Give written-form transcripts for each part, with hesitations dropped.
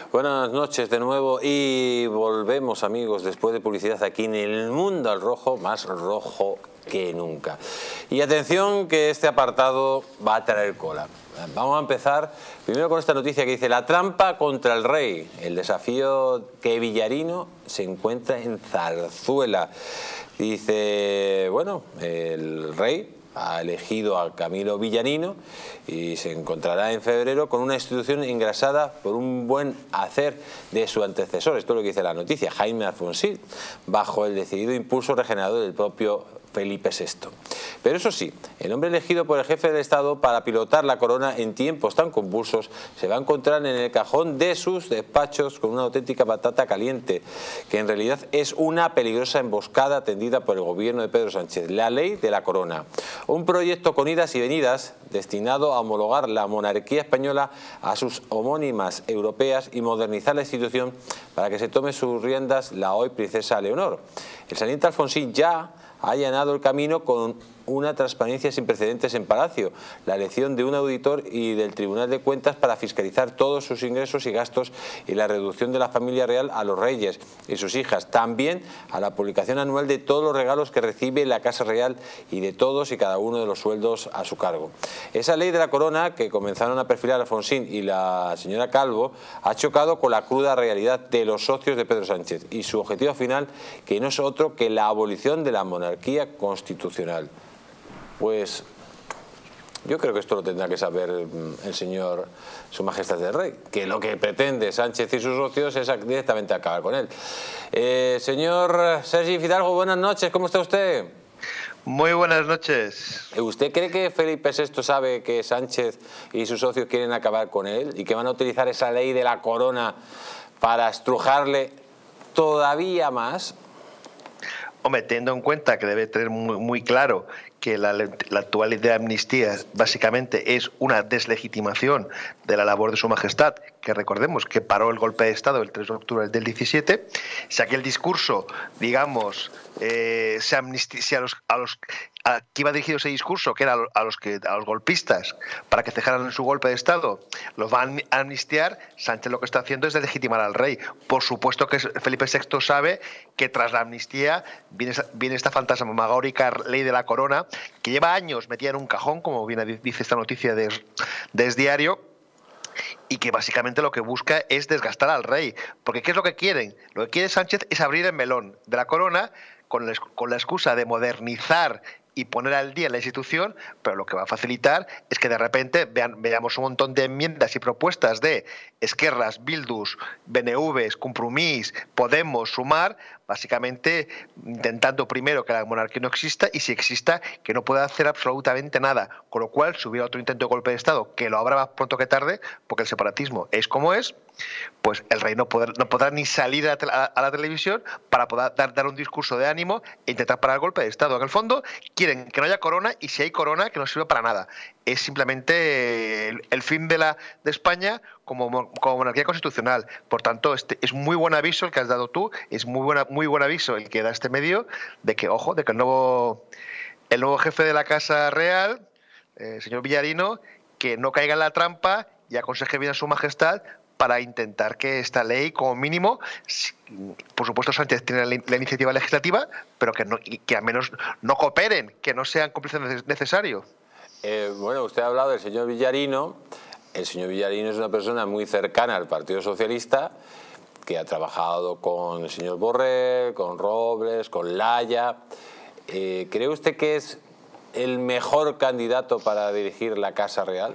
Buenas noches de nuevo y volvemos, amigos, después de publicidad aquí en El Mundo al Rojo, más rojo que nunca. Y atención que este apartado va a traer cola. Vamos a empezar primero con esta noticia que dice: la trampa contra el rey. El desafío que Villarino se encuentra en Zarzuela. Dice, bueno, el rey ha elegido a Camilo Villarino y se encontrará en febrero con una institución engrasada por un buen hacer de su antecesor. Esto es lo que dice la noticia, Jaime Alfonsín, bajo el decidido impulso regenerador del propio Felipe VI. Pero eso sí, el hombre elegido por el jefe del Estado para pilotar la corona en tiempos tan convulsos se va a encontrar en el cajón de sus despachos con una auténtica patata caliente, que en realidad es una peligrosa emboscada tendida por el gobierno de Pedro Sánchez, la ley de la corona. Un proyecto con idas y venidas destinado a homologar la monarquía española a sus homónimas europeas y modernizar la institución para que se tome sus riendas la hoy princesa Leonor. El saliente Alfonsín ya ha allanado el camino con una transparencia sin precedentes en Palacio, la elección de un auditor y del Tribunal de Cuentas para fiscalizar todos sus ingresos y gastos y la reducción de la familia real a los reyes y sus hijas, también a la publicación anual de todos los regalos que recibe la Casa Real y de todos y cada uno de los sueldos a su cargo. Esa ley de la corona que comenzaron a perfilar Alfonsín y la señora Calvo ha chocado con la cruda realidad de los socios de Pedro Sánchez y su objetivo final, que no es otro que la abolición de la monarquía constitucional. Pues yo creo que esto lo tendrá que saber el señor, su majestad el rey, que lo que pretende Sánchez y sus socios es directamente acabar con él. Señor Sergi Fidalgo, buenas noches, ¿cómo está usted? Muy buenas noches. ¿Usted cree que Felipe VI sabe que Sánchez y sus socios quieren acabar con él y que van a utilizar esa ley de la corona para estrujarle todavía más? Hombre, teniendo en cuenta que debe tener muy claro que la actual ley de amnistía básicamente es una deslegitimación de la labor de su majestad, que recordemos que paró el golpe de Estado el 3 de octubre del 17, si aquel discurso, digamos, se amnistía a que iba dirigido ese discurso, que era a los golpistas, para que cejaran su golpe de Estado, los van a amnistiar. Sánchez lo que está haciendo es deslegitimar al rey. Por supuesto que Felipe VI sabe que tras la amnistía viene esta fantasmagórica ley de la corona, que lleva años metida en un cajón, como bien dice esta noticia de Es Diario, y que básicamente lo que busca es desgastar al rey. Porque ¿qué es lo que quieren? Lo que quiere Sánchez es abrir el melón de la corona con la excusa de modernizar y poner al día la institución, pero lo que va a facilitar es que de repente veamos un montón de enmiendas y propuestas de Esquerras, Bildus, BNVs, Compromís, Podemos, Sumar, básicamente intentando primero que la monarquía no exista, y si exista, que no pueda hacer absolutamente nada. Con lo cual, si hubiera otro intento de golpe de Estado, que lo habrá más pronto que tarde, porque el separatismo es como es, pues el rey no podrá ni salir a la televisión para poder dar un discurso de ánimo e intentar parar el golpe de Estado. En el fondo, quieren que no haya corona, y si hay corona, que no sirve para nada. Es simplemente el fin de España como monarquía constitucional. Por tanto, es muy buen aviso el que has dado tú, es muy buen aviso el que da este medio, de que, ojo, de que el nuevo jefe de la Casa Real, señor Villarino, que no caiga en la trampa y aconseje bien a su majestad para intentar que esta ley, como mínimo, por supuesto Sánchez tiene la iniciativa legislativa, pero que al menos no cooperen, que no sean cómplices necesarios. Bueno, usted ha hablado del señor Villarino. El señor Villarino es una persona muy cercana al Partido Socialista, que ha trabajado con el señor Borrell, con Robles, con Laya. ¿Cree usted que es el mejor candidato para dirigir la Casa Real?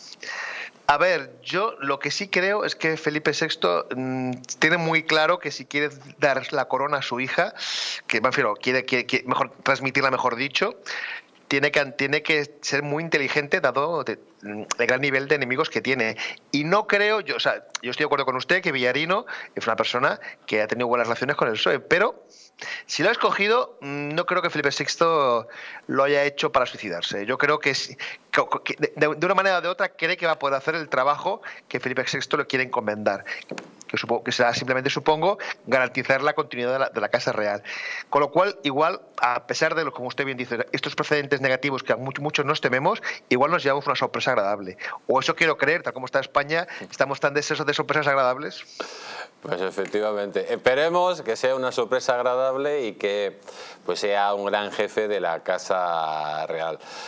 A ver, yo lo que sí creo es que Felipe VI tiene muy claro que si quiere dar la corona a su hija, que me refiero, quiere mejor transmitirla, mejor dicho, tiene que ser muy inteligente dado el gran nivel de enemigos que tiene. Y no creo, yo estoy de acuerdo con usted que Villarino es una persona que ha tenido buenas relaciones con el PSOE, pero si lo ha escogido, no creo que Felipe VI lo haya hecho para suicidarse. Yo creo que de una manera o de otra cree que va a poder hacer el trabajo que Felipe VI le quiere encomendar. que será simplemente, supongo, garantizar la continuidad de la Casa Real. Con lo cual, igual, a pesar de lo como usted bien dice, estos precedentes negativos que a muchos nos tememos, igual nos llevamos una sorpresa agradable. O eso quiero creer, tal como está España, estamos tan deseosos de sorpresas agradables. Pues efectivamente, esperemos que sea una sorpresa agradable y que pues sea un gran jefe de la Casa Real.